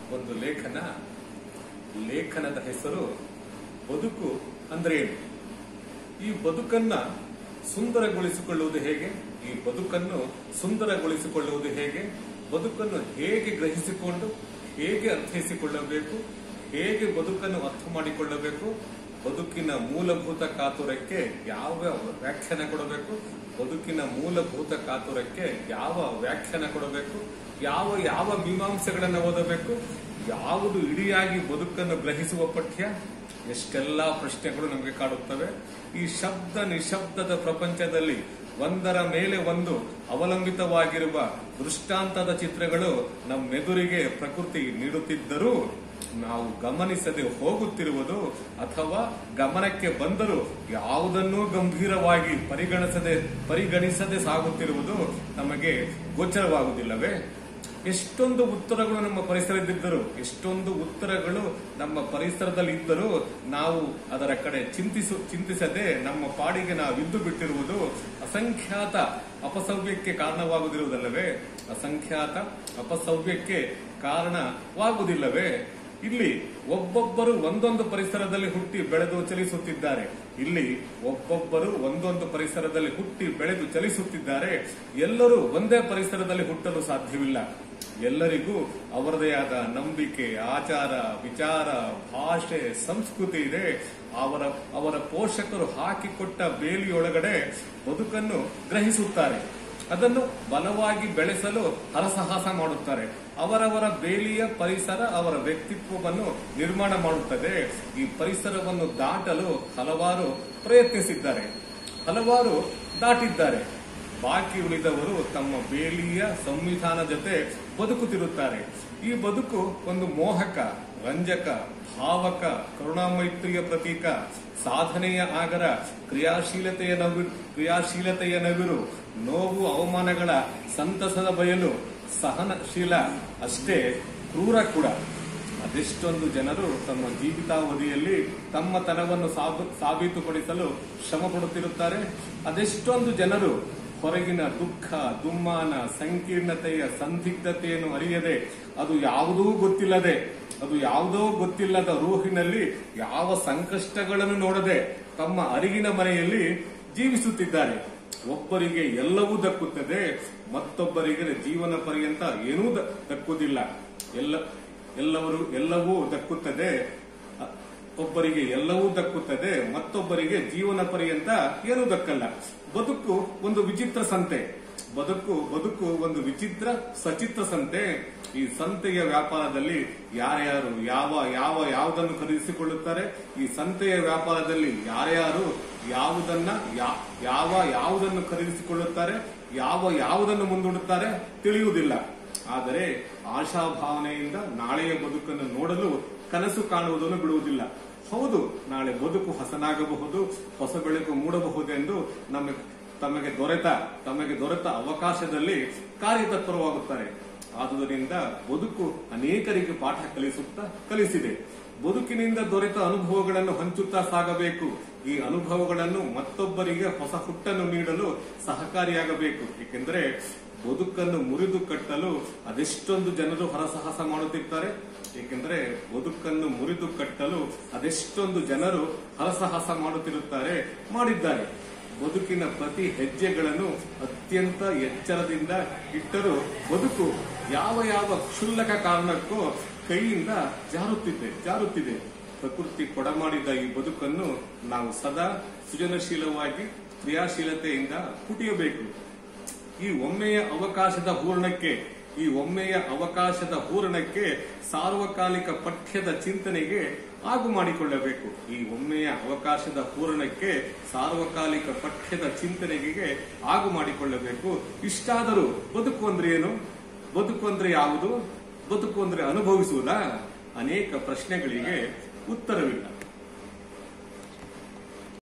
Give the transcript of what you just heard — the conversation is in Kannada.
ಒಂದು ಲೇಖನದ ಹೆಸರು ಬದುಕು ಅಂದ್ರೆ ಏನು. ಈ ಬದುಕನ್ನ ಸುಂದರಗೊಳಿಸಿಕೊಳ್ಳುವುದು ಹೇಗೆ, ಈ ಬದುಕನ್ನು ಸುಂದರಗೊಳಿಸಿಕೊಳ್ಳುವುದು ಹೇಗೆ, ಬದುಕನ್ನು ಹೇಗೆ ಗ್ರಹಿಸಿಕೊಂಡು ಹೇಗೆ ಅರ್ಥೈಸಿಕೊಳ್ಳಬೇಕು, ಹೇಗೆ ಬದುಕನ್ನು ಅರ್ಥ ಮಾಡಿಕೊಳ್ಳಬೇಕು, ಬದುಕಿನ ಮೂಲಭೂತ ಕಾತುರಕ್ಕೆ ಯಾವ ವ್ಯಾಖ್ಯಾನ ಕೊಡಬೇಕು, ಬದುಕಿನ ಮೂಲಭೂತ ಕಾತುರಕ್ಕೆ ಯಾವ ವ್ಯಾಖ್ಯಾನ ಕೊಡಬೇಕು, ಯಾವ ಮೀಮಾಂಸೆಗಳನ್ನು ಓದಬೇಕು, ಯಾವುದು ಇಡಿಯಾಗಿ ಬದುಕನ್ನು ಗ್ರಹಿಸುವ ಪಠ್ಯ, ಎಷ್ಟೆಲ್ಲಾ ಪ್ರಶ್ನೆಗಳು ನಮಗೆ ಕಾಡುತ್ತವೆ. ಈ ಶಬ್ದ ನಿಶಬ್ದದ ಪ್ರಪಂಚದಲ್ಲಿ ಒಂದರ ಮೇಲೆ ಒಂದು ಅವಲಂಬಿತವಾಗಿರುವ ದೃಷ್ಟಾಂತದ ಚಿತ್ರಗಳು ನಮ್ಮೆದುರಿಗೆ ಪ್ರಕೃತಿ ನೀಡುತ್ತಿದ್ದರೂ ನಾವು ಗಮನಿಸದೆ ಹೋಗುತ್ತಿರುವುದು ಅಥವಾ ಗಮನಕ್ಕೆ ಬಂದರೂ ಯಾವುದನ್ನೂ ಗಂಭೀರವಾಗಿ ಪರಿಗಣಿಸದೆ ಸಾಗುತ್ತಿರುವುದು ನಮಗೆ ಗೋಚರವಾಗುವುದಿಲ್ಲವೇ. ಎಷ್ಟೊಂದು ಉತ್ತರಗಳು ನಮ್ಮ ಪರಿಸರದಲ್ಲಿದ್ದರೂ, ಎಷ್ಟೊಂದು ಉತ್ತರಗಳು ನಮ್ಮ ಪರಿಸರದಲ್ಲಿ ಇದ್ದರೂ ನಾವು ಅದರ ಕಡೆ ಚಿಂತಿಸದೆ ನಮ್ಮ ಪಾಡಿಗೆ ನಾವಿದ್ದು ಬಿಟ್ಟಿರುವುದು ಅಸಂಖ್ಯಾತ ಅಪಸವ್ಯಕ್ಕೆ ಕಾರಣವಾಗುವುದಿರುವುದಲ್ಲವೇ, ಅಸಂಖ್ಯಾತ ಅಪಸವ್ಯಕ್ಕೆ ಕಾರಣವಾಗುವುದಿಲ್ಲವೇ. ಇಲ್ಲಿ ಒಬ್ಬೊಬ್ಬರು ಒಂದೊಂದು ಪರಿಸರದಲ್ಲಿ ಹುಟ್ಟಿ ಬೆಳೆದು ಚಲಿಸುತ್ತಿದ್ದಾರೆ, ಇಲ್ಲಿ ಒಬ್ಬೊಬ್ಬರು ಒಂದೊಂದು ಪರಿಸರದಲ್ಲಿ ಹುಟ್ಟಿ ಬೆಳೆದು ಚಲಿಸುತ್ತಿದ್ದಾರೆ. ಎಲ್ಲರೂ ಒಂದೇ ಪರಿಸರದಲ್ಲಿ ಹುಟ್ಟಲು ಸಾಧ್ಯವಿಲ್ಲ. ಎಲ್ಲರಿಗೂ ಅವರದೇ ಆದ ನಂಬಿಕೆ, ಆಚಾರ, ವಿಚಾರ, ಭಾಷೆ, ಸಂಸ್ಕೃತಿ ಇದೆ. ಅವರ ಪೋಷಕರು ಹಾಕಿಕೊಟ್ಟ ಬೇಲಿಯೊಳಗಡೆ ಬದುಕನ್ನು ಗ್ರಹಿಸುತ್ತಾರೆ, ಅದನ್ನು ಬಲವಾಗಿ ಬೆಳೆಸಲು ಹರಸಾಹಸ ಮಾಡುತ್ತಾರೆ. ಅವರವರ ಬೇಲಿಯ ಪರಿಸರ ಅವರ ವ್ಯಕ್ತಿತ್ವವನ್ನು ನಿರ್ಮಾಣ ಮಾಡುತ್ತದೆ. ಈ ಪರಿಸರವನ್ನು ದಾಟಲು ಹಲವಾರು ಪ್ರಯತ್ನಿಸಿದ್ದಾರೆ, ಹಲವಾರು ದಾಟಿದ್ದಾರೆ. ಬಾಕಿ ಉಳಿದವರು ತಮ್ಮ ಬೇಲಿಯ ಸಂವಿಧಾನ ಜೊತೆ ಬದುಕುತ್ತಿರುತ್ತಾರೆ. ಈ ಬದುಕು ಒಂದು ಮೋಹಕ, ರಂಜಕ, ಭಾವಕ, ಕರುಣಾಮೈತ್ರಿಯ ಪ್ರತೀಕ, ಸಾಧನೆಯ ಆಗರ, ಕ್ರಿಯಾಶೀಲತೆಯ ನವಿರು, ನೋವು ಅವಮಾನಗಳ ಸಂತಸದ ಬಯಲು, ಸಹನಶೀಲ, ಅಷ್ಟೇ ಕ್ರೂರ ಕೂಡ. ಅದೆಷ್ಟೊಂದು ಜನರು ತಮ್ಮ ಜೀವಿತಾವಧಿಯಲ್ಲಿ ತಮ್ಮತನವನ್ನು ಸಾಬೀತುಪಡಿಸಲು ಶ್ರಮ ಪಡುತ್ತಿರುತ್ತಾರೆ. ಅದೆಷ್ಟೊಂದು ಜನರು ಹೊರಗಿನ ದುಃಖ, ದುಮ್ಮಾನ, ಸಂಕೀರ್ಣತೆಯ ಸಂದಿಗ್ಧತೆಯನ್ನು ಅರಿಯದೆ, ಅದು ಯಾವುದೋ ಗೊತ್ತಿಲ್ಲದ ರೂಹಿನಲ್ಲಿ ಯಾವ ಸಂಕಷ್ಟಗಳನ್ನು ನೋಡದೆ ತಮ್ಮ ಅರಿಗಿನ ಮನೆಯಲ್ಲಿ ಜೀವಿಸುತ್ತಿದ್ದಾರೆ. ಒಬ್ಬರಿಗೆ ಎಲ್ಲವೂ ದಕ್ಕುತ್ತದೆ, ಮತ್ತೊಬ್ಬರಿಗೆ ಜೀವನ ಪರ್ಯಂತ ಏನೂ ದಕ್ಕುವುದಿಲ್ಲ. ಎಲ್ಲವೂ ದಕ್ಕುತ್ತದೆ, ಒಬ್ಬರಿಗೆ ಎಲ್ಲವೂ ದಕ್ಕುತ್ತದೆ, ಮತ್ತೊಬ್ಬರಿಗೆ ಜೀವನ ಪರ್ಯಂತ ಏನೂ ದಕ್ಕಲ್ಲ. ಬದುಕು ಒಂದು ವಿಚಿತ್ರ ಸಂತೆ, ಬದುಕು ಒಂದು ವಿಚಿತ್ರ ಸಚಿತ್ರ ಸಂತೆ. ಈ ಸಂತೆಯ ವ್ಯಾಪಾರದಲ್ಲಿ ಯಾರ್ಯಾರು ಯಾವುದನ್ನು ಖರೀದಿಸಿಕೊಳ್ಳುತ್ತಾರೆ, ಈ ಸಂತೆಯ ವ್ಯಾಪಾರದಲ್ಲಿ ಯಾರ್ಯಾರು ಯಾವುದನ್ನು ಖರೀದಿಸಿಕೊಳ್ಳುತ್ತಾರೆ, ಯಾವುದನ್ನು ಮುಂದೂಡುತ್ತಾರೆ ತಿಳಿಯುವುದಿಲ್ಲ. ಆದರೆ ಆಶಾಭಾವನೆಯಿಂದ ನಾಳೆಯ ಬದುಕನ್ನು ನೋಡಲು ಕನಸು ಕಾಣುವುದನ್ನು ಬಿಡುವುದಿಲ್ಲ. ಹೌದು, ನಾಳೆ ಬದುಕು ಹಸನಾಗಬಹುದು, ಹೊಸ ಬೆಳಕು ಮೂಡಬಹುದೆಂದು ತಮಗೆ ದೊರೆತ ಅವಕಾಶದಲ್ಲಿ ಕಾರ್ಯತತ್ಪರವಾಗುತ್ತಾರೆ. ಆದುದರಿಂದ ಬದುಕು ಅನೇಕರಿಗೆ ಪಾಠ ಕಲಿಸಿದೆ. ಬದುಕಿನಿಂದ ದೊರೆತ ಅನುಭವಗಳನ್ನು ಹಂಚುತ್ತಾ ಸಾಗಬೇಕು. ಈ ಅನುಭವಗಳನ್ನು ಮತ್ತೊಬ್ಬರಿಗೆ ಹೊಸ ಹುಟ್ಟನ್ನು ನೀಡಲು ಸಹಕಾರಿಯಾಗಬೇಕು. ಏಕೆಂದರೆ ಬದುಕನ್ನು ಮುರಿದು ಕಟ್ಟಲು ಅದೆಷ್ಟೊಂದು ಜನರು ಹರಸಾಹಸ ಮಾಡುತ್ತಿದ್ದಾರೆ. ಏಕೆಂದರೆ ಬದುಕನ್ನು ಮುರಿದು ಕಟ್ಟಲು ಅದೆಷ್ಟೊಂದು ಜನರು ಹರಸಾಹಸ ಮಾಡಿದ್ದಾರೆ. ಬದುಕಿನ ಪ್ರತಿ ಹೆಜ್ಜೆಗಳನ್ನು ಅತ್ಯಂತ ಎಚ್ಚರದಿಂದ ಇಟ್ಟರೂ ಬದುಕು ಯಾವ ಕ್ಷುಲ್ಲಕ ಕಾರಣಕ್ಕೂ ಕೈಯಿಂದ ಜಾರುತ್ತಿದೆ. ಪ್ರಕೃತಿ ಕೊಡಮಾಡಿದ ಈ ಬದುಕನ್ನು ನಾವು ಸದಾ ಸೃಜನಶೀಲವಾಗಿ ಕ್ರಿಯಾಶೀಲತೆಯಿಂದ ಪುಟಿಯಬೇಕು. ಈ ಒಮ್ಮೆಯ ಅವಕಾಶದ ಹೂರಣಕ್ಕೆ ಸಾರ್ವಕಾಲಿಕ ಪಠ್ಯದ ಚಿಂತನೆಗೆ ಆಗು ಮಾಡಿಕೊಳ್ಳಬೇಕು. ಈ ಒಮ್ಮೆಯ ಅವಕಾಶದ ಹೂರಣಕ್ಕೆ ಸಾರ್ವಕಾಲಿಕ ಪಠ್ಯದ ಚಿಂತನೆಗೆ ಆಗು ಮಾಡಿಕೊಳ್ಳಬೇಕು. ಇಷ್ಟಾದರೂ ಬದುಕು ಅಂದ್ರೆ ಏನು, ಬದುಕು ಅಂದ್ರೆ ಯಾವುದು, ಬದುಕು ಅಂದ್ರೆ ಅನುಭವಿಸುವುದಾ? ಅನೇಕ ಪ್ರಶ್ನೆಗಳಿಗೆ ಉತ್ತರವಿಲ್ಲ.